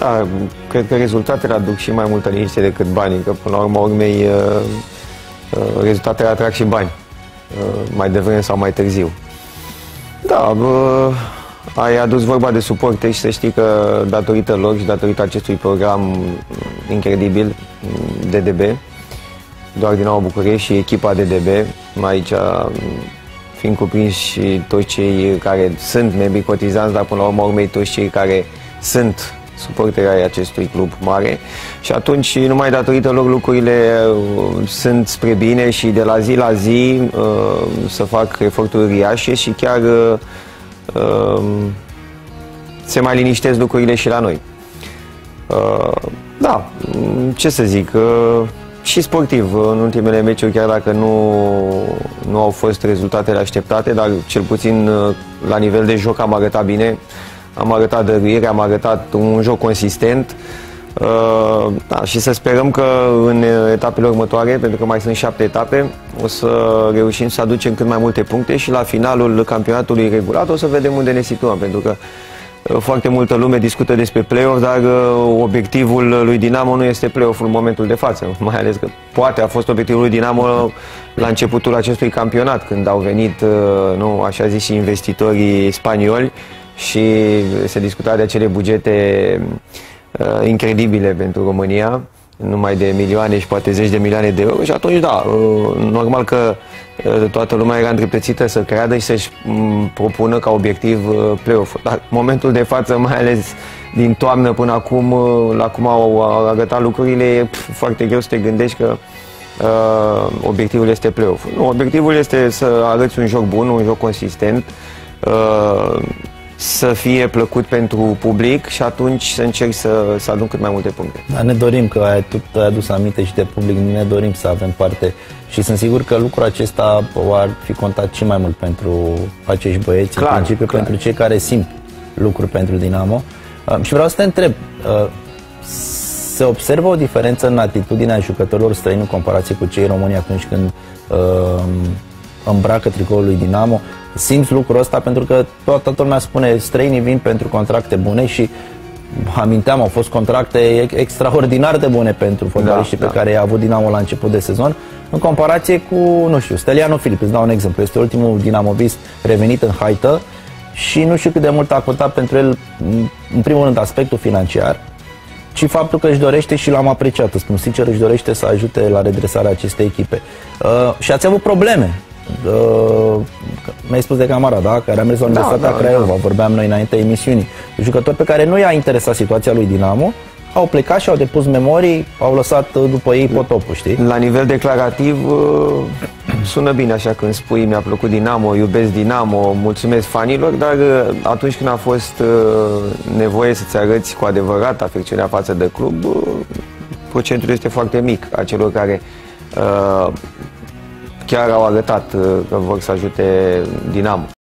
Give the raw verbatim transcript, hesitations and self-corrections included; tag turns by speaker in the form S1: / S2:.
S1: Da, cred că rezultatele aduc și mai multă liniște decât banii, că până la urmă urmei rezultatele atrag și bani, mai devreme sau mai târziu. Da, bă, ai adus vorba de suporteri și să știi că datorită lor și datorită acestui program incredibil, D D B, doar Dinamo București și echipa D D B, aici fiind cuprinși și toți cei care sunt membri cotizanți, dar până la urmă urmei toți cei care sunt suporteri ai acestui club mare, și atunci numai datorită lor lucrurile uh, sunt spre bine și de la zi la zi uh, să fac eforturi uriașe și chiar uh, uh, se mai liniștesc lucrurile și la noi. Uh, da, ce să zic, uh, și sportiv în ultimele meciuri, chiar dacă nu, nu au fost rezultatele așteptate, dar cel puțin uh, la nivel de joc am arătat bine. Am arătat dăruire, am arătat un joc consistent, uh, da, și să sperăm că în etapele următoare, pentru că mai sunt șapte etape, o să reușim să aducem cât mai multe puncte și la finalul campionatului regulat o să vedem unde ne situăm, pentru că uh, foarte multă lume discută despre play-off, dar uh, obiectivul lui Dinamo nu este play-off-ul în momentul de față, mai ales că poate a fost obiectivul lui Dinamo la începutul acestui campionat, când au venit, uh, nu, așa zis, și investitorii spanioli, și se discuta de acele bugete uh, incredibile pentru România, numai de milioane și poate zeci de milioane de euro, și atunci, da, uh, normal că uh, toată lumea era îndreptățită să creadă și să-și um, propună ca obiectiv uh, play-off. Dar în momentul de față, mai ales din toamnă până acum, uh, la cum au arătat lucrurile, e pf, foarte greu să te gândești că uh, obiectivul este play-off. Nu, obiectivul este să arăți un joc bun, un joc consistent, uh, să fie plăcut pentru public și atunci să încerci să, să adun cât mai multe puncte.
S2: Da, ne dorim, că ai, tu ai adus aminte și de public, ne dorim să avem parte și sunt sigur că lucrul acesta ar fi contat și mai mult pentru acești băieți, clar, în principiu clar. Pentru cei care simt lucruri pentru Dinamo. Uh, și vreau să te întreb, uh, se observă o diferență în atitudinea jucătorilor străini în comparație cu cei români atunci când uh, îmbracă tricoul lui Dinamo? Simți lucrul ăsta? Pentru că toată lumea spune străinii vin pentru contracte bune și aminteam, au fost contracte extraordinar de bune pentru fotbaliștii da, pe da. care i-a avut Dinamo la început de sezon, în comparație cu, nu știu, Steliano Filip, îți dau un exemplu, este ultimul dinamovist revenit în haită și nu știu cât de mult a contat pentru el, în primul rând, aspectul financiar, ci faptul că își dorește, și l-am apreciat, spun sincer, își dorește să ajute la redresarea acestei echipe. Uh, și ați avut probleme. Uh, mi-ai spus de Camara, da? Care a mers la Universitatea da, da, Craiova, da. Vorbeam noi înainte emisiunii. Jucători pe care nu i-a interesat situația lui Dinamo au plecat și au depus memorii, au lăsat după ei potopul, știi? La nivel declarativ sună bine așa când spui mi-a plăcut Dinamo, iubesc Dinamo, mulțumesc fanilor, dar atunci când a fost nevoie să-ți arăți cu adevărat afecțiunea față de club, procentul este foarte mic a celor care uh, chiar au arătat că vor să ajute Dinamo.